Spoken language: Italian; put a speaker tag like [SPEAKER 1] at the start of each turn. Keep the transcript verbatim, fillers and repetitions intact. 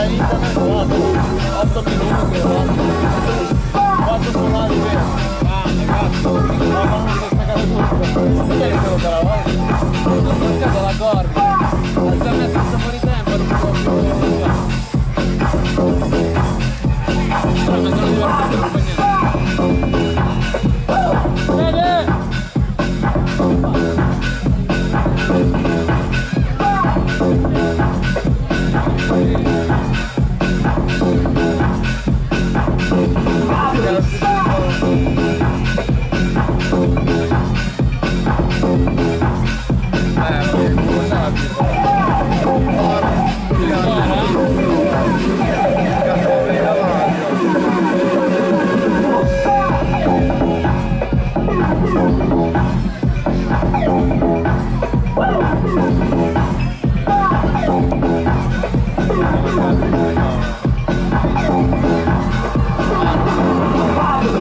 [SPEAKER 1] vai in internet, otto minuti, quattro suonati vero. Ah, cazzo, ma non si staccare tutto. Perché li devo però, eh? Non sono scatto la corda. Non si è messo un po' di tempo, non si può più. Però mi sono divertito per niente. Vede!
[SPEAKER 2] Thank you.